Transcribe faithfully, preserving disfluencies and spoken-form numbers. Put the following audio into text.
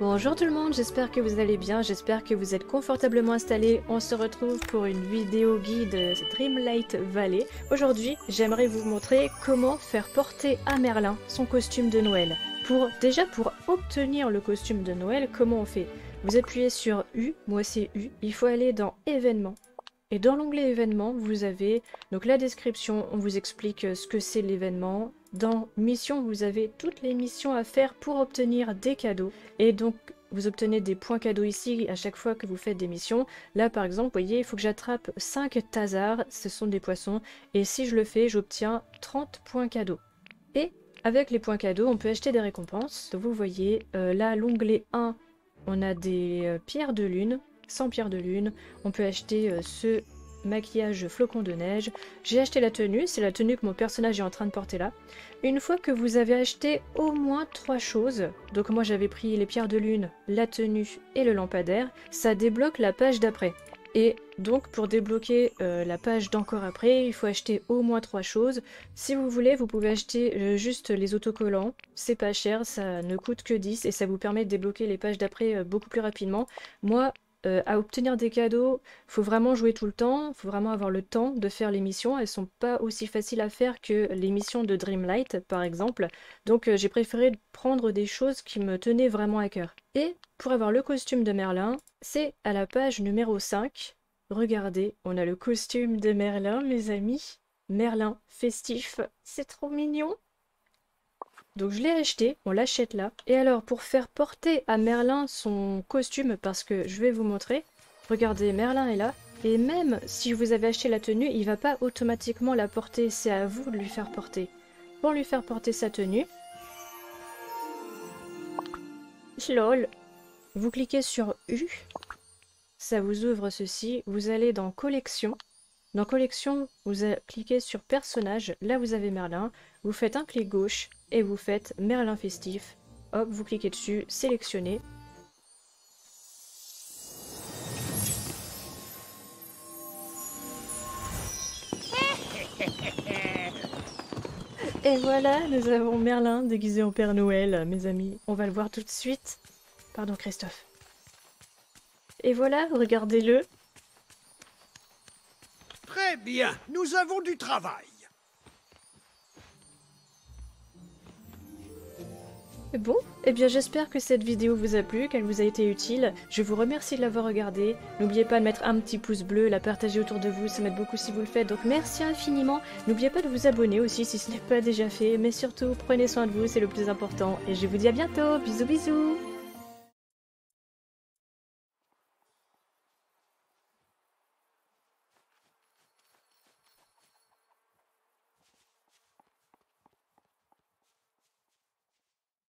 Bonjour tout le monde, j'espère que vous allez bien, j'espère que vous êtes confortablement installés. On se retrouve pour une vidéo guide Dreamlight Valley. Aujourd'hui, j'aimerais vous montrer comment faire porter à Merlin son costume de Noël. Pour, déjà, pour obtenir le costume de Noël, comment on fait? Vous appuyez sur U, moi c'est U, il faut aller dans événements. Et dans l'onglet événements, vous avez donc la description, on vous explique ce que c'est l'événement. Dans mission, vous avez toutes les missions à faire pour obtenir des cadeaux. Et donc, vous obtenez des points cadeaux ici à chaque fois que vous faites des missions. Là, par exemple, vous voyez, il faut que j'attrape cinq thazards, ce sont des poissons. Et si je le fais, j'obtiens trente points cadeaux. Et avec les points cadeaux, on peut acheter des récompenses. Donc, vous voyez, euh, là, l'onglet un, on a des euh, pierres de lune. cent pierres de lune, on peut acheter euh, ce maquillage flocon de neige. J'ai acheté la tenue, c'est la tenue que mon personnage est en train de porter là. Une fois que vous avez acheté au moins trois choses, donc moi j'avais pris les pierres de lune, la tenue et le lampadaire, ça débloque la page d'après. Et donc pour débloquer euh, la page d'encore après, il faut acheter au moins trois choses. Si vous voulez, vous pouvez acheter euh, juste les autocollants, c'est pas cher, ça ne coûte que dix et ça vous permet de débloquer les pages d'après euh, beaucoup plus rapidement. Moi, Euh, à obtenir des cadeaux, faut vraiment jouer tout le temps, faut vraiment avoir le temps de faire les missions. Elles sont pas aussi faciles à faire que les missions de Dreamlight par exemple, donc euh, j'ai préféré prendre des choses qui me tenaient vraiment à cœur. Et pour avoir le costume de Merlin, c'est à la page numéro cinq. Regardez, on a le costume de Merlin mes amis, Merlin festif, c'est trop mignon. Donc je l'ai acheté, on l'achète là. Et alors pour faire porter à Merlin son costume, parce que je vais vous montrer, regardez, Merlin est là, et même si vous avez acheté la tenue, il va pas automatiquement la porter, c'est à vous de lui faire porter. Pour lui faire porter sa tenue, lol, vous cliquez sur U, ça vous ouvre ceci, vous allez dans collection. Dans collection, vous cliquez sur personnage, là vous avez Merlin, vous faites un clic gauche et vous faites Merlin festif. Hop, vous cliquez dessus, sélectionnez. Et voilà, nous avons Merlin déguisé en Père Noël, mes amis. On va le voir tout de suite. Pardon Christophe. Et voilà, regardez-le. Très bien, nous avons du travail. Bon, eh bien j'espère que cette vidéo vous a plu, qu'elle vous a été utile. Je vous remercie de l'avoir regardée. N'oubliez pas de mettre un petit pouce bleu, la partager autour de vous, ça m'aide beaucoup si vous le faites. Donc merci infiniment. N'oubliez pas de vous abonner aussi si ce n'est pas déjà fait. Mais surtout, prenez soin de vous, c'est le plus important. Et je vous dis à bientôt. Bisous bisous.